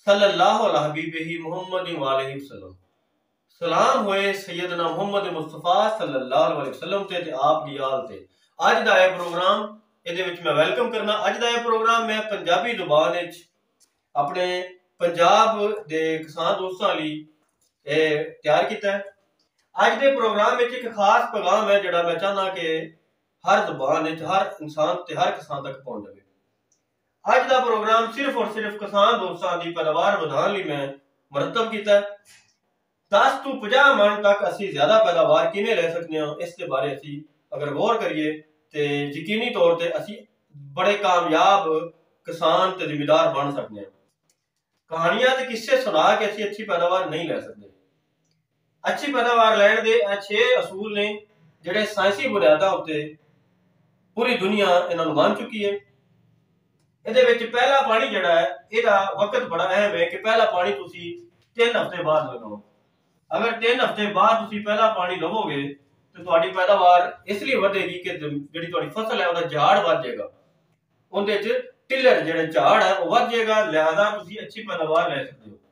सल्लल्लाहु अलैहि हबीबिही मुहम्मद वालैहि वसल्लम। सलाम होए सैयदना मुहम्मद मुस्तफा सल्लल्लाहु अलैहि वसल्लम ते आप दी आल ते। अज दा यह प्रोग्राम ਇਹਦੇ ਵਿੱਚ मैं वेलकम करना। अज का यह प्रोग्राम मैं पंजाबी जुबान अपने पंजाब के किसान दोस्तों लिए तैयार किया है। अज के प्रोग्राम में एक खास पैगाम है जोड़ा मैं चाहना कि हर जुबान हर इंसान ते हर किसान तक पहुंच जाए। अज का प्रोग्राम सिर्फ और सिर्फ किसान दोस्तों की पैदावार बढ़ाने लिए मैं मरतब किया है। 10 ਤੋਂ 50 मन तक असी ज्यादा पैदावार किवें ले सकते हैं, इसके बारे असी अगर गौर करिए तो यकीनी तौर पर असी बड़े कामयाब किसान ते जिम्मेदार बन सकते हैं। कहानियां ते किस्से सुना के असी अच्छी पैदावार नहीं ले सकते। अच्छी पैदावार लैण दे 6 असूल ने जिहड़े साइंसी बुनियादां उत्ते पूरी दुनिया इन्हां नूं मान चुकी है। इहदे विच पहला पानी जिहड़ा है इहदा वक्त बड़ा अहम है कि पहला पानी तुसी 3 हफ्ते बाद लगाओ। अगर 3 हफ्ते बाद तुसी पहला पानी लवोगे तो तुहाडी पैदावार इसलिए बढ़ेगी कि जिहड़ी तुहाडी फसल है उहदा झाड़ वध जाएगा, उहदे च टिलर जिहड़े झाड़ है वो वध जाएगा, लिहाजा तुसी अच्छी पैदावार ले सकते हो।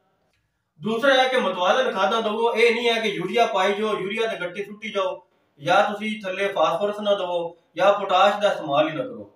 दूसरा है कि मुतवाज़न खादां दवो। ये नहीं है कि यूरिया पाई जाओ, यूरिया दे गट्टे सुट्टी जाओ, या तुसी थल्ले फास्फोरस ना दवो या पोटाश दा इस्तेमाल ही ना करो।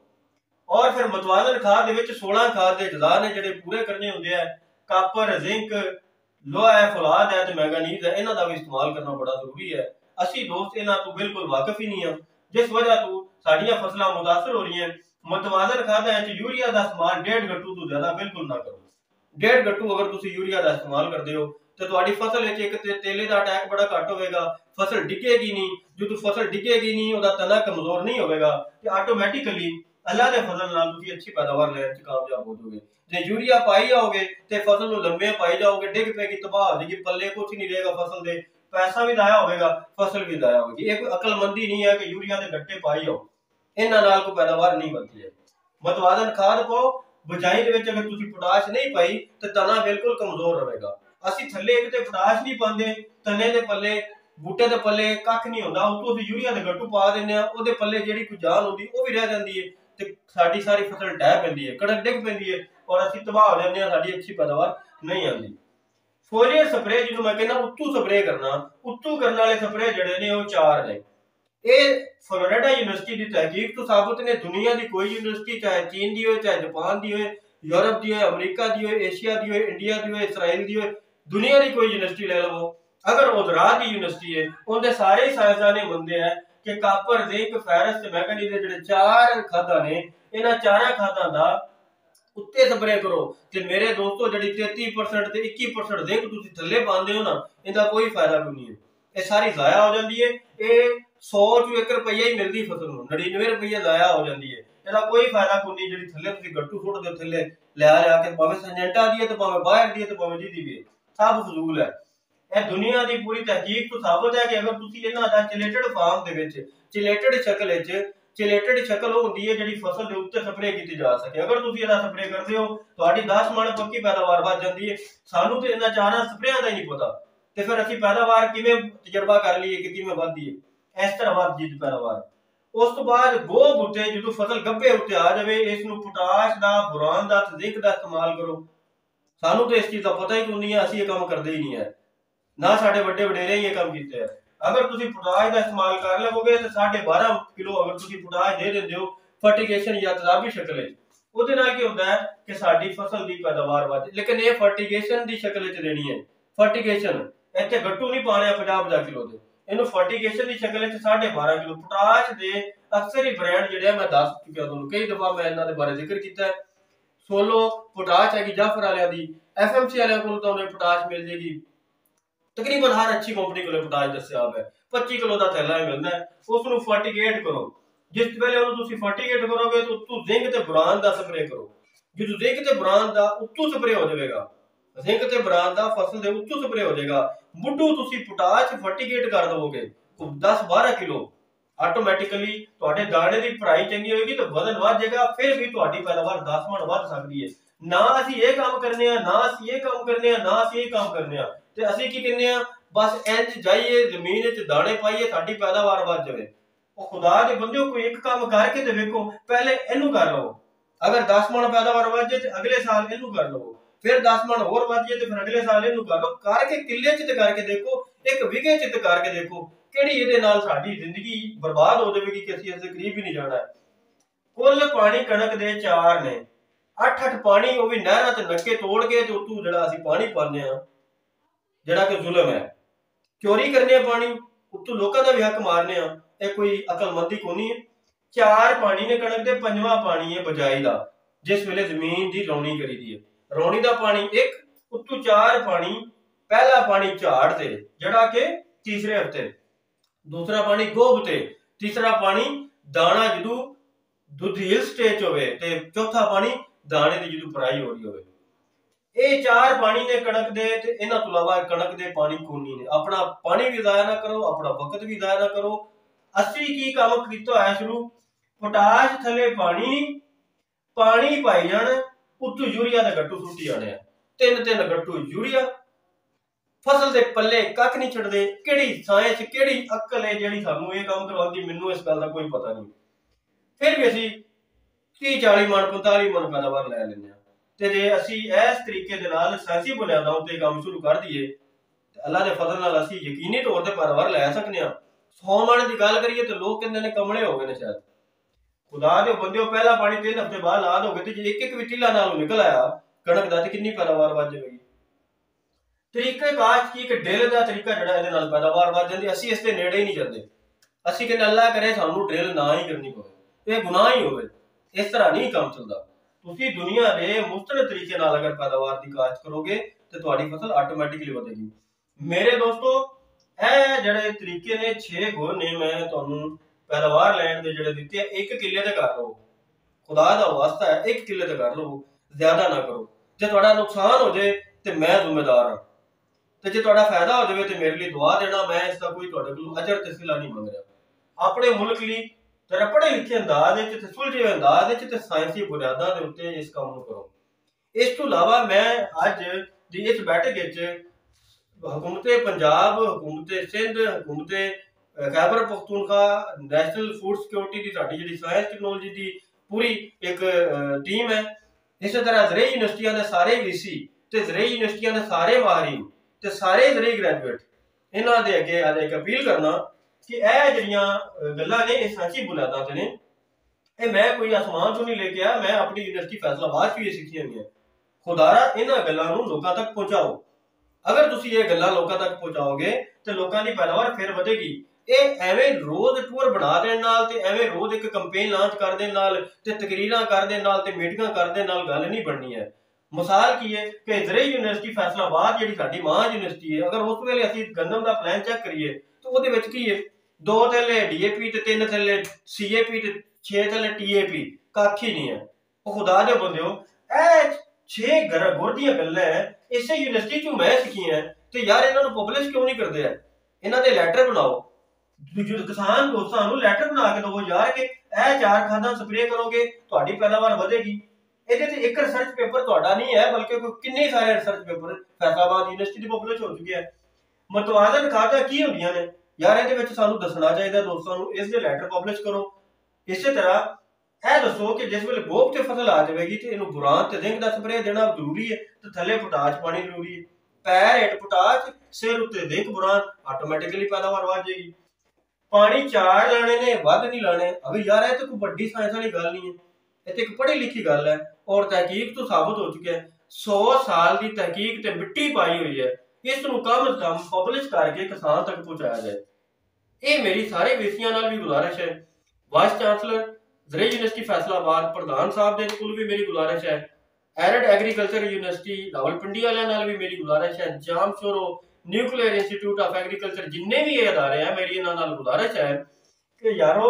और फिर मुतवाज़न खाद दे विच 16 खाद दे अज़ा ने जिहड़े पूरे करने हुंदे आ। कापर, जिंक, लोहा है, फौलाद है ते मैंगनीज है, इन्हां दा भी इस्तेमाल करना बड़ा जरूरी है। असी दोस्त इन्हां तो बिल्कुल वाकिफ ही नहीं है, जिस वजह तो साडियां फसलां मुतासर हो रही हैं। मुतवाज़न खादां विच यूरिया दा इस्तेमाल 1.5 गट्टू तो ज्यादा बिल्कुल ना करो। 1.5 गट्टू अगर तुसी यूरिया दा इस्तेमाल करदे हो तो तुहाडी फसल विच एक ते तेले दा अटैक बड़ा घट होवेगा, फसल डिगेगी नहीं। जो फसल डिगेगी नहीं, उहदा तना कमजोर नहीं होवेगा ते ऑटोमैटिकली अल्लाह दे फजल नाल तुसी अच्छी पैदावार लैण च कामयाब हो जाओगे। जे यूरिया पाई जाओगे तो फसल नूं लंबे पाई जाओगे, डिग पेगी, तबाह हो जाएगी, पल्ले कुछ नहीं रहेगा फसल दे, पैसा भी जाया होगा, फसल भी जाया होगी। ये कोई अकलमंदी नहीं है कि यूरिया के गट्टे पाई जाओ, इन्हां नाल कोई पैदावार नहीं बनती है। मुतवाज़न खाद पाओ। बिजाई दे विच अगर तुसी पोटाश नहीं पाई तो तना बिल्कुल कमजोर रहेगा। असी थल्ले एक ते पोटाश नहीं पाते, तने दे पल्ले बूटे दे पल्ले कख नहीं होंदा, उत्तों असीं यूरिया दे गट्टू पा दिंदे आ, ओहदे पल्ले जिहड़ी कोई जान होंदी वो भी रह जाती है ते साडी सारी फसल ढह पैंदी है, कड़क डिग पैंदी है और असीं तबाह हो जांदे आ, साडी अच्छी पैदावार नहीं आती। फोलियर स्प्रे जिन्होंने मैं कहना उत्तू स्प्रे करना, उत्तू करने वाले स्प्रे जिहड़े ने वो 4 ने। ये फ्लोरिडा यूनिवर्सिटी की तहकीक तो साबित ने, दुनिया की कोई यूनिवर्सिटी चाहे चीन की हो, चाहे जापान की हो, यूरोप की हो, अमरीका की हो, एशिया की हो, इंडिया की हो, इसराइल की हो, दुनिया की कोई यूनिवर्सिटी ले लो, अगर उधरा की यूनिवर्सिटी है उनके सारे साइंसदान ये मनते हैं कि कापर, जिंक, फेरस ते मैंगनीज दे जिहड़े 4 खादां ने, इन्हां 4 खादां दा उत्ते स्प्रे करो। ते मेरे दोस्तों जिहड़ी 33% ते 21% जिंक तुसीं थल्ले पांदे हो ना, इहदा कोई फायदा कोई नहीं है, ये सारी जाया हो जाती है। ये 100 चों 1 रुपया ही मिलती फसल नूं, 99 रुपये जाया हो जाती है, इसका कोई फायदा कोई नहीं। जिहड़ी थल्ले तुसीं गट्टू सुट दे थल्ले लिया के, भावें संजेंटा दी है तो भावें बाहर दी है तो भावें जिहदी भी है, सब फजूल है। यह दुनिया की पूरी तहकीक तो साबित है कि अगर तुसीं इन्हां दा चिलेटेड फार्म दे विच चिलेटेड शक्ल विच चिलेटेड शक्ल होंदी है जिहड़ी फसल दे उत्ते स्प्रे की जा सके, अगर तुसीं इहदा स्प्रे करदे हो तुहाडी 10 मन पक्की पैदावार वध जांदी है। सानू तो इन्हां 4 स्प्रेयां दा ही नहीं पता, ते फिर असीं पैदावार किवें तजर्बा कर लईए कि किवें वधदी है। इस तरह वधदी पैदावार। उस तो बाद गो बूटे जो फसल गब्बे उत्ते आ जाए, इसनूं पोटाश दा, बोरान दा, जिंक दा इस्तेमाल करो। सानू तो इस चीज़ का पता ही कोई नहीं है, असीं ये काम करदे ही नहीं है, ना साडे वड्डे वडेरे ही ये काम कीते है। अगर तुसीं पोटाश का इस्तेमाल कर लवोगे तो 12.5 किलो अगर तुसीं पोटाश दे दिंदे हो फर्टिगेशन या तेजाबी शक्ल विच, ਉਹਦੇ ਨਾਲ ਕੀ ਹੁੰਦਾ ਹੈ ਕਿ ਸਾਡੀ ਫਸਲ ਦੀ ਪੈਦਾਵਾਰ ਵਧ। ਲੇਕਿਨ ਇਹ ਫਰਟੀਗੇਸ਼ਨ ਦੀ ਸ਼ਕਲ ਵਿੱਚ ਦੇਣੀ ਹੈ। ਫਰਟੀਗੇਸ਼ਨ ਇੱਥੇ ਗੱਟੂ ਨਹੀਂ ਪਾਣੇ 50-50 ਕਿਲੋ ਦੇ, ਇਹਨੂੰ ਫਰਟੀਗੇਸ਼ਨ ਦੀ ਸ਼ਕਲ ਵਿੱਚ 12.5 ਕਿਲੋ ਪੋਟਾਸ਼ ਦੇ ਅਕਸਰ ਹੀ ਬ੍ਰਾਂਡ ਜਿਹੜੇ ਆ ਮੈਂ ਦੱਸ ਚੁੱਕਿਆ ਤੁਹਾਨੂੰ, ਕਈ ਦਫਾ ਮੈਂ ਇਹਨਾਂ ਦੇ ਬਾਰੇ ਜ਼ਿਕਰ ਕੀਤਾ ਹੈ। ਸੋਲੋ ਪੋਟਾਸ਼ ਹੈਗੀ ਜਾਫਰ ਵਾਲਿਆਂ ਦੀ, ਐਫਐਮਸੀ ਵਾਲਿਆਂ ਕੋਲ ਤੁਹਾਨੂੰ ਪੋਟਾਸ਼ ਮਿਲ ਜੇਗੀ, ਤਕਰੀਬਨ ਹਰ ਅੱਛੀ ਕੰਪਨੀ ਕੋਲ ਪੋਟਾਸ਼ ਦਸਤਿਆਬ ਹੈ। 25 ਕਿਲੋ ਦਾ ਥੈਲਾ ਮਿਲਦਾ ਹੈ, ਉਸ ਨੂੰ ਫਰਟੀਗੇਟ ਕਰੋ। जिस वेले तुसीं फर्टिगेट करोगे तो उत्तू जिंक ते बोरान दा स्प्रे करो। जो जिंक ते बोरान दा उत्तू स्प्रे हो जाएगा, जिंक ते बोरान दा फसल दे उत्तू स्प्रे हो जाएगा। मुड्ढू तुसीं पोटाश फर्टिगेट कर दोगे 10-12 किलो, ऑटोमैटिकली तुहाडे दाने दी भराई चंगी होएगी तो वजन वध जाएगा, फिर भी तुहाडी पैदावार 10 मन वध सकदी है। ना असीं ये काम करने आ, ना असीं ये काम करने आ, ना असीं ये काम करने आ, ते असीं की करने आ, बस इंज जाइए जमीन विच दाने पाइए साडी पैदावार वध जाए। खुदा के बंदे कोई एक काम करके तो देखो, पहले इनू कर लो। अगर 10 मन पैदावार वध जाए तो अगले साल इनू कर लो, फिर 10 मन होर वध जाए तो फिर अगले साल इनू कर लो, करके किले च करके देखो, एक विघे च करके देखो किहड़ी इहदे नाल साडी जिंदगी बर्बाद हो जाएगी कि असीं इसदे करीब ही नहीं जाना है। कुल पानी कणक दे 4 ने, 8-8 पानी वो भी नहरां ते नक्के तोड़ के ते उतों जिहड़ा असीं पानी पाने आ, जिहड़ा कि जुल्म है। चोरी करने पानी, उतों लोकां दा भी हक मारने आ, ये कोई अकलमंदी कोनी है। 4 पानी ने कणक दे, 5वां पानी है बजाई दा, जिस वेले जमीन दी रौनी करी दी है। रौनी दा पानी 1, उतों 4 पानी, पहला पानी झाड़ ते जिहड़ा कि तीसरे हफ्ते, दूसरा पानी गोभ ते, तीसरा पानी दाना जदों दुधील स्टेज होवे ते चौथा पानी दाने दी जदों पराई हो रही होवे। ये 4 पानी ने कणक दे ते इन्हां तों इलावा कणक दे पानी कोनी ने। अपना पानी भी जाया ना करो, अपना वक्त भी जाया ना करो। असी की काम कीता है शुरू, पोटाश थले पानी, पानी पाई जाना, उत्तों यूरिया दे गट्टू सुट्टी जाने, 3-3 गट्टू यूरिया। फसल दे पल्ले कख नहीं छड्डदे। किहड़ी साइंस, किहड़ी अकल है जिहड़ी सानू ये काम करवांदी, मैनू इस गल दा कोई पता नहीं। फिर भी असीं 30-40 मन 45 मन पैदावार लै लैंदे आ। ते जे असीं इस तरीके दे नाल साइंसी बुनियादां उत्ते काम शुरू कर दईए ते अल्लाह दे फजल नाल असीं यकीनी तौर ते पैदावार लै सकने आ। 100 मन दी गल करिए ते लोग कहंदे ने कमले हो गए ने शायद। खुदा दे बंदेओ, पहला पानी 3 हफ्ते बाद ला दोगे ते जे एक भी टीला नाल निकल आया कणक दा ते कितनी पैदावार वध जाएगी। तरीके काश्त की एक ड्रिल दा तरीका जिहड़ा इहदे नाल पैदावार वध जांदी, असीं इस दे नेड़े ही नहीं जांदे। असीं कहंदे अल्लाह करे सानू ड्रिल ना ही करनी पवे, ये गुनाह ही होवे। इस तरह नहीं काम चलदा। तुसीं दुनिया दे मुस्तकिल तरीके नाल अगर पैदावार दी काश्त करोगे तो तुहाडी फसल ऑटोमैटिकली वधेगी। मेरे दोस्तों, ਇਹ ਜਿਹੜੇ तरीके ने 6 गुण ने मैं तुहानू पैदावार लैण दे ਜਿਹੜੇ ਦਿੱਤੇ ਆ, 1 किले ते कर लो, खुदा दा वास्ता है 1 किले ते कर लो, ज्यादा ना करो। जे तुहाडा नुकसान हो जाए तो मैं जिम्मेदार हां, ते जे तुहाडा फायदा हो जाए तो मेरे लिए दुआ देना, मैं इसका कोई तुहाडे कोलों अजर ते सिला नहीं मंग रहा। अपने मुल्क लिए तेरा पढ़े लिखे अंदाज ते सुलझे अंदाज ते साइंसी बुनियादां दे उत्ते इस काम नूं करो। इस तो इलावा मैं अज दी इस बैठक विच हुकूमत पंजाब, हुकूमत सिंध, हुकूमत Khyber Pakhtunkhwa, national food security की साडी जिहड़ी साइंस टैक्नोलॉजी की पूरी एक टीम है, इस तरह ज़रई यूनिवर्सिटियां दे सारे वीसी ते ज़रई यूनिवर्सिटियां दे सारे माहरीन ते सारे ज़रई ग्रैजुएट इन्हां दे अगे अज एक अपील करना कि ਇਹ ਜਿਹੜੀਆਂ ਗੱਲਾਂ ਨੇ ਇਹ ਸਾਂਝੀ ਬੁਨਿਆਦਾਂ ਤੇ ਨੇ। ਇਹ ਮੈਂ ਕੋਈ ਆਸਮਾਨ ਤੋਂ ਨਹੀਂ ਲੈ ਕੇ ਆਇਆ, ਮੈਂ ਆਪਣੀ ਯੂਨੀਵਰਸਿਟੀ ਫੈਸਲਾਬਾਦ ਚ ਵੀ ਇਹ ਸਿੱਖੀਆਂ ਹੋਈਆਂ। ਖੁਦਾਰਾ ਇਹਨਾਂ ਗੱਲਾਂ ਨੂੰ ਲੋਕਾਂ ਤੱਕ ਪਹੁੰਚਾਓ। ਅਗਰ ਤੁਸੀਂ ਇਹ ਗੱਲਾਂ ਲੋਕਾਂ ਤੱਕ ਪਹੁੰਚਾਓਗੇ ਤੇ ਲੋਕਾਂ ਦੀ ਪੈਦਾਵਾਰ ਫਿਰ ਵਧੇਗੀ। ਇਹ ਐਵੇਂ ਰੋਜ਼ ਟੂਰ ਬਣਾ ਦੇਣ ਨਾਲ ਤੇ ਐਵੇਂ ਰੋਜ਼ ਇੱਕ ਕੰਪੇਨ ਲਾਂਚ ਕਰ ਦੇਣ ਨਾਲ ਤੇ ਤਕਰੀਰਾਂ ਕਰ ਦੇਣ ਨਾਲ ਤੇ ਮੀਟਿੰਗਾਂ ਕਰ ਦੇਣ ਨਾਲ ਗੱਲ ਨਹੀਂ ਬਣਨੀ ਹੈ। ਮਿਸਾਲ ਕੀ ਹੈ ਕਿ ज़रई यूनिवर्सिटी फैसलाबाद ਜਿਹੜੀ ਸਾਡੀ ਮਾਂ ਯੂਨੀਵਰਸਿਟੀ ਹੈ, ਅਗਰ ਉਸ ਵੇਲੇ ਅਸੀਂ ਗੰਦਮ ਦਾ ਪਲਾਨ ਚੈੱਕ ਕਰੀਏ ਤਾਂ ਉਹਦੇ ਵਿੱਚ ਕੀ ਹੈ, 2 ਥੱਲੇ DAP ਤੇ 3 ਥੱਲੇ CAP ਤੇ 6 ਥੱਲੇ TAP, ਕੱਖ ਹੀ ਨਹੀਂ ਹੈ। ਉਹ ਖੁਦਾ ਦੇ ਬੰਦਿਓ, ਇਹ 6 ਗੁਰ ਦੀਆਂ ਗੱਲਾਂ ਇਸੇ ਯੂਨੀਵਰਸਿਟੀ ਚੋਂ ਮੈਂ ਸਿੱਖੀਆਂ ਤੇ ਯਾਰ ਇਹਨਾਂ ਨੂੰ ਪਬਲਿਸ਼ ਕਿਉਂ ਨਹੀਂ ਕਰਦੇ ਆ? ਇਹਨਾਂ ਦੇ ਲੈਟਰ ਬਣਾਓ, ਕਿਸਾਨ ਦੋਸਤਾਂ ਨੂੰ ਲੈਟਰ ਬਣਾ ਕੇ ਦਿਓ ਯਾਰ ਕਿ ਇਹ 4 ਖਾਦਾਂ ਸਪਰੇਅ ਕਰੋਗੇ ਤੁਹਾਡੀ ਪੈਦਾਵਾਰ ਵਧੇਗੀ। ਇਹਦੇ ਤੇ ਇੱਕ ਰਿਸਰਚ ਪੇਪਰ ਤੁਹਾਡਾ ਨਹੀਂ ਹੈ, ਬਲਕਿ ਕਿੰਨੇ ਸਾਰੇ ਰਿਸਰਚ ਪੇਪਰ ਫੈਸਲਾਬਾਦ ਯੂਨੀਵਰਸਿਟੀ ਦੇ ਪਬਲਿਸ਼ ਹੋ ਚੁੱਕੇ ਆ। ਮਤਵਾਜ਼ਨ ਖਾਦਾਂ ਕੀ ਹੁੰਦੀਆਂ ਨੇ यार, ਇਹਦੇ ਵਿੱਚ ਸਾਨੂੰ ਦੱਸਣਾ ਚਾਹੀਦਾ ਦੋਸਤਾਂ ਨੂੰ, ਇਸ ਦੇ ਲੈਟਰ ਪਬਲਿਸ਼ ਕਰੋ। ਇਸੇ ਤਰ੍ਹਾਂ ਇਹ ਦੱਸੋ ਕਿ ਜਿਸ ਵੇਲੇ ਗੋਭ ਤੇ ਫਸਲ ਆ ਜਾਵੇਗੀ ਤੇ ਇਹਨੂੰ ਬੁਰਾਨ ਤੇ ਜ਼ਿੰਕ ਦਾ ਸਪਰੇਅ ਦੇਣਾ ਜ਼ਰੂਰੀ ਹੈ ਤੇ ਥੱਲੇ ਪੋਟਾਸ਼ ਪਾਣੀ ਜ਼ਰੂਰੀ ਹੈ। ਪੈਰ ਹੇਠ ਪੋਟਾਸ਼, ਸਿਰ ਉੱਤੇ ਜ਼ਿੰਕ ਬੁਰਾਨ, ਆਟੋਮੈਟਿਕਲੀ ਪੈਦਾਵਾਰ ਵਧ ਜਾਏਗੀ। ਪਾਣੀ 4 ਲਾਣੇ ਨੇ, ਵੱਧ ਨਹੀਂ ਲਾਣੇ। ਅਗਰ ਯਾਰ ਇਹ ਤਾਂ ਕੋਈ ਵੱਡੀ ਸਾਇੰਸ ਵਾਲੀ ਗੱਲ ਨਹੀਂ ਹੈ, ਇਹ ਤੇ ਇੱਕ ਪੜ੍ਹੀ ਲਿਖੀ ਗੱਲ ਹੈ ਔਰ ਤਹਿਕੀਕ ਤੋਂ ਸਾਬਤ ਹੋ ਚੁੱਕਿਆ ਹੈ। 100 ਸਾਲ ਦੀ ਤਹਿਕੀਕ ਤੇ ਮਿੱਟੀ ਪਾਈ ਹੋਈ ਹੈ। ਇਸ ਨੂੰ ਕਮ ਸੇ ਕਮ ਪਬਲਿਸ਼ ਕਰਕੇ ਕਿਸਾਨ ਤੱਕ ਪਹੁੰਚਾਇਆ ਜਾਏ। ਇਹ ਮੇਰੀ ਸਾਰੇ ਵੇਸੀਆਂ ਨਾਲ ਵੀ ਗੁਜ਼ਾਰਿਸ਼ ਹੈ। ਵਾइस ਚਾਂਸਲਰ ज़रई यूनिवर्सिटी फैसलाबाद प्रधान साहब ਦੇ ਕੋਲ ਵੀ ਮੇਰੀ ਗੁਜ਼ਾਰਿਸ਼ ਹੈ। एरिड एग्रीकल्चर यूनिवर्सिटी रावलपिंडी वाले नाल भी मेरी गुजारिश है। Jamshoro nuclear institute of agriculture जिन्ने भी ये अदारे हैं, मेरी इन्हां नाल गुजारिश है कि यारो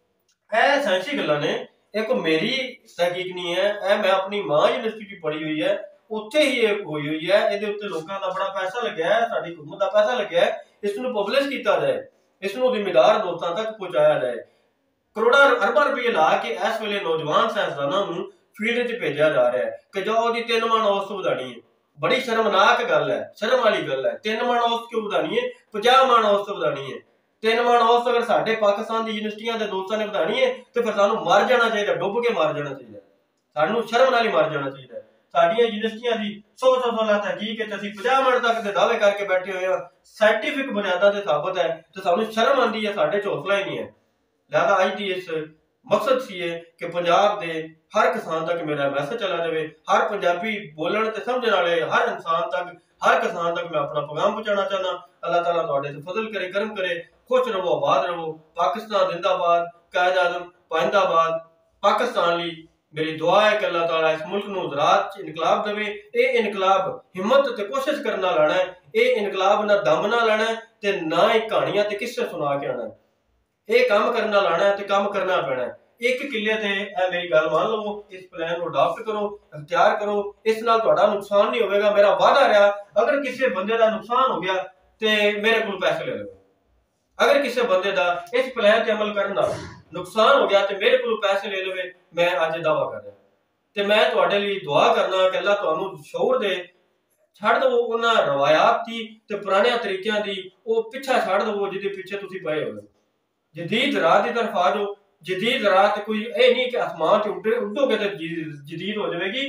ਇਹ ਸਾਇੰਸੀ ਗੱਲਾਂ ਨੇ। एक मेरी तहकीक नहीं है, ਇਹ मैं अपनी मां यूनिवर्सिटी पढ़ी हुई है, ਉੱਥੇ ਹੀ ਇਹ ਹੋਈ ਹੋਈ ਹੈ। ਇਹਦੇ ਉੱਤੇ ਲੋਕਾਂ ਦਾ ਬੜਾ ਪੈਸਾ ਲੱਗਿਆ ਹੈ, ਸਾਡੀ ਹੁਕੂਮਤ ਦਾ ਪੈਸਾ ਲੱਗਿਆ ਹੈ। ਇਸ ਨੂੰ ਪਬਲਿਸ਼ ਕੀਤਾ ਜਾਏ, ਇਸ ਨੂੰ ਜ਼ਿੰਮੇਦਾਰ ਦੋਸਤਾਂ ਤੱਕ ਪਹੁੰਚਾਇਆ ਜਾਏ। ਕਰੋੜਾਂ ਅਰਬਾਂ ਰੁਪਏ ਲਾ ਕੇ ਇਸ ਵੇਲੇ ਨੌਜਵਾਨ ਸਾਇੰਸਦਾਨਾਂ ਨੂੰ ਫੀਲਡ 'ਚ ਭੇਜਿਆ ਜਾ ਰਿਹਾ ਹੈ ਕਿ ਜਾਓ ਉਹਦੀ 3 ਮਣ ਔਸਤ ਵਧਾਣੀ ਹੈ। ਬੜੀ ਸ਼ਰਮਨਾਕ ਗੱਲ ਹੈ, ਸ਼ਰਮ ਵਾਲੀ ਗੱਲ ਹੈ। 3 ਮਣ ਔਸਤ ਕਿਉਂ ਵਧਾਣੀ ਹੈ? 50 ਮਣ ਔਸਤ ਵਧਾਣੀ ਹੈ। 3 ਮਣ ਔਸਤ ਅਗਰ ਸਾਡੇ ਪਾਕਿਸਤਾਨ ਦੀ ਯੂਨੀਵਰਸਿਟੀਆਂ ਦੇ ਦੋਸਤਾਂ ਨੇ ਵਧਾਣੀ ਹੈ ਤੇ ਫਿਰ ਸਾਨੂੰ ਮਰ ਜਾਣਾ ਚਾਹੀਦਾ, ਡੁੱਬ ਕੇ ਮਰ ਜਾਣਾ ਚਾਹੀਦਾ। ਸਾਨੂੰ ਸ਼ਰਮ ਨਾਲ ਹੀ ਮਰ ਜਾਣਾ ਚਾਹੀਦਾ। ਸਾਡੀਆਂ ਯੂਨੀਵਰਸਿਟੀਆਂ ਦੀ 100 ਸਾਲਾਂ ਤਹਿਕੀਕ ਵਿੱਚ ਅਸੀਂ 50 ਮਿੰਟ ਤੱਕ ਦੇ ਦਾਅਵੇ ਕਰਕੇ ਬੈਠੇ ਹੋਏ ਹਾਂ, ਸਾਇੰਟੀਫਿਕ ਬੁਨਿਆਦਾਂ ਤੇ ਸਾਬਤ ਹੈ, ਤੇ ਸਾਨੂੰ ਸ਼ਰਮ ਆਉਂਦੀ ਹੈ, ਸਾਡੇ 'ਚ ਹੌਸਲਾ ਹੀ ਨਹੀਂ ਹੈ। ਲਿਹਾਜ਼ਾ ਅੱਜ ਦੀ ਇਸ ਮਕਸਦ ਸੀ ਕਿ ਪੰਜਾਬ ਦੇ ਹਰ ਕਿਸਾਨ ਤੱਕ ਮੇਰਾ ਮੈਸੇਜ ਚਲਾ ਜਾਵੇ, ਹਰ ਪੰਜਾਬੀ ਬੋਲਣ ਤੇ ਸਮਝਣ ਵਾਲੇ ਹਰ ਇਨਸਾਨ ਤੱਕ, ਹਰ ਕਿਸਾਨ ਤੱਕ ਮੈਂ ਆਪਣਾ ਪੈगाम ਪਹੁੰਚਾਉਣਾ ਚਾਹੁੰਦਾ। अल्लाह ताला ਤੁਹਾਡੇ ਤੇ ਫਜ਼ਲ करे, करम करे, खुश रहो, आबाद रहो। पाकिस्तान जिंदाबाद, कायद आजम पाइंदाबाद। पाकिस्तान ਲਈ मेरी दुआ है कि अल्लाह ताला इस मुल्क ਨੂੰ ज़राअत 'ਚ इनकलाब देवे। ਇਹ इनकलाब हिम्मत ਤੇ कोशिश ਕਰਨ ਨਾਲ ਆਣਾ ਹੈ। ਇਹ इनकलाब ਨਾ ਦਮ ਨਾਲ ਆਣਾ ਹੈ ਤੇ ਨਾ ਹੀ ਕਹਾਣੀਆਂ ਤੇ ਕਿੱਸੇ ਸੁਣਾ ਕੇ ਆਣਾ ਹੈ। ਇਹ ਕੰਮ ਕਰਨ ਨਾਲ ਆਣਾ ਹੈ ਤੇ ਕੰਮ ਕਰਨਾ ਪੈਣਾ ਹੈ। ਇੱਕ ਕਿੱਲੇ ਤੇ ਇਹ ਮੇਰੀ ਗੱਲ ਮੰਨ ਲਵੋ, ਇਸ ਪਲਾਨ ਨੂੰ ਅਡਾਪਟ ਕਰੋ, ਅਖਤਿਆਰ ਕਰੋ। ਇਸ ਨਾਲ ਤੁਹਾਡਾ ਨੁਕਸਾਨ ਨਹੀਂ ਹੋਵੇਗਾ। ਮੇਰਾ ਵਾਅਦਾ ਰਿਹਾ, ਅਗਰ ਕਿਸੇ ਬੰਦੇ ਦਾ ਨੁਕਸਾਨ ਹੋ ਗਿਆ ਤੇ ਮੇਰੇ ਕੋਲ ਪੈਸੇ ਲੈ ਲਓ। अगर किसी बंदे का इस प्लान ते अमल करना नुकसान हो गया तो मेरे को पैसे ले लवे, मैं अज दावा कर रहा। तो मैं तुहाडे लई दुआ करना कि अल्लाह तुहानू शऊर दे, छड़ दवो उन्हां रवायात दी ते पुराने तरीकिਆਂ दी, वो पिछा छड़ दवो जिहदे पिछे तुसीं पए हो। जदीद राह दी तरफ आ जाओ। जदीद राह ते कोई ये नहीं कि आसमान च उड़ोगे तो जदीद हो जाएगी।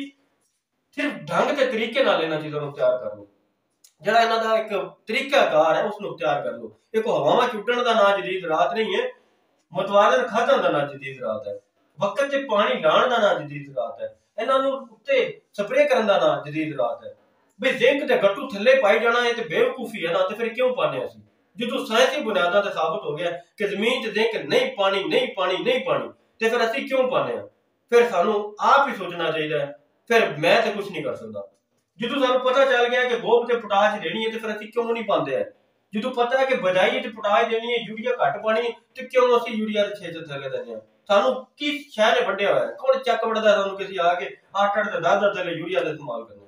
सिर्फ ढंग ते तरीके नाल इन्हां चीज़ां नूं तैयार कर लो। ਜਿਹੜਾ ਇਹਨਾਂ ਦਾ ਇੱਕ ਤਰੀਕਾਕਾਰ ਹੈ ਉਸ ਨੂੰ ਤਿਆਰ ਕਰ ਲਓ। ਇੱਕ ਹਵਾਵਾਂ ਚੁੱਟਣ ਦਾ ਨਾਂ ਜਦੀਦ ਰਾਤ ਨਹੀਂ ਹੈ, ਮਤਵਾਜ਼ਨ ਖਾਧਣ ਦਾ ਨਾਂ ਜਦੀਦ ਰਾਤ ਹੈ, ਵਕਤ 'ਚ ਪਾਣੀ ਲਾਉਣ ਦਾ ਨਾਂ ਜਦੀਦ ਰਾਤ ਹੈ, ਇਹਨਾਂ ਨੂੰ ਉੱਤੇ ਸਪਰੇਅ ਕਰਨ ਦਾ ਨਾਂ ਜਦੀਦ ਰਾਤ ਹੈ। ਬਈ ਜ਼ਿੰਕ ਦੇ ਗੱਟੂ ਥੱਲੇ ਪਾਈ ਜਾਣਾ ਹੈ ਤੇ ਬੇਵਕੂਫੀ ਹੈ ਨਾ, ਤੇ ਫਿਰ ਕਿਉਂ ਪਾਣੇ ਅਸੀਂ? ਜਦੋਂ ਸਾਇੰਸੀ ਬੁਨਿਆਦਾਂ ਤੇ ਸਾਬਤ ਹੋ ਗਿਆ ਕਿ ਜ਼ਮੀਨ 'ਚ ਜ਼ਿੰਕ ਨਹੀਂ ਪਾਣੀ, ਨਹੀਂ ਪਾਣੀ, ਨਹੀਂ ਪਾਣੀ, ਤੇ ਫਿਰ ਅਸੀਂ ਕਿਉਂ ਪਾਣੇ ਆ? ਫਿਰ ਸਾਨੂੰ ਆਪ ਹੀ ਸੋਚਣਾ ਚਾਹੀਦਾ ਹੈ। ਫਿਰ ਮੈਂ ਤੇ ਕੁਝ ਨਹੀਂ ਕਰ ਸਕਦਾ। ਜਦੋਂ ਸਾਨੂੰ ਪਤਾ ਚੱਲ ਗਿਆ ਕਿ ਗੋਬ ਤੇ ਪੋਟਾਸ਼ ਦੇਣੀ ਹੈ ਤੇ ਫਿਰ ਅਸੀਂ ਕਿਉਂ ਨਹੀਂ ਪਾਉਂਦੇ? ਜਦੋਂ ਪਤਾ ਹੈ ਕਿ ਬਜਾਈ ਚ ਪੋਟਾਸ਼ ਦੇਣੀ ਹੈ, ਯੂਰੀਆ ਘੱਟ ਪਾਣੀ, ਤੇ ਕਿਉਂ ਅਸੀਂ ਯੂਰੀਆ ਦੇ 6 ਥੱਲੇ ਦਿੰਦੇ ਹਾਂ? ਸਾਨੂੰ ਕੀ ਸ਼ਹਿਰ ਨੇ ਵੱਢਿਆ ਹੋਇਆ? ਕੌਣ ਚੱਕ ਵੜਦਾ ਸਾਨੂੰ ਕਿਸੇ ਆ ਕੇ 8-8 ਤੇ 10 ਥੱਲੇ ਯੂਰੀਆ ਦਾ ਇਸਤੇਮਾਲ ਕਰਨਾ?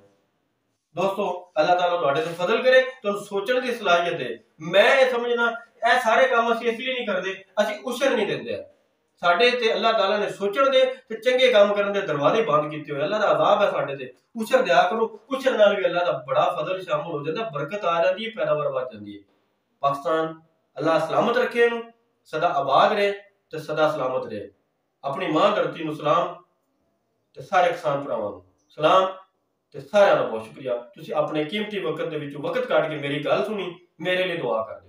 ਦੋਸਤੋ, ਅੱਲਾਹ ਤਾਲਾ ਤੁਹਾਡੇ ਤੇ ਫਜ਼ਲ ਕਰੇ, ਤੁਹਾਨੂੰ ਸੋਚਣ ਦੀ ਸਲਾਹੀਅਤ ਦੇ। ਮੈਂ ਇਹ ਸਮਝਣਾ ਇਹ ਸਾਰੇ ਕੰਮ ਅਸੀਂ ਇਸ ਲਈ ਨਹੀਂ ਕਰਦੇ, ਅਸੀਂ ਉਸ਼ਰ ਨਹੀਂ ਦਿੰਦੇ। ਸਾਡੇ ਤੇ ਅੱਲਾਹ ਤਾਲਾ ने सोचण दे ते चंगे काम करन दे दरवाजे बंद कीते हुए। अल्लाह दा अज़ाब है साडे ते। उछर दिया करो, उछर नाल भी अल्लाह दा बड़ा फजल शामिल हो जाता, बरकत आ जाती है, पैदावार बढ़ जाती है। पाकिस्तान अल्लाह सलामत रखे, सदा आबाद रहे ते सदा सलामत रहे। अपनी मां धरती नूं सलाम ते सारे किसान भरावां नूं सलाम ते सारिਆਂ ਦਾ बहुत शुक्रिया। तुसीं अपने कीमती वक्त दे विचों वक्त कढ के मेरी गल सुनी, मेरे लिए दुआ कर।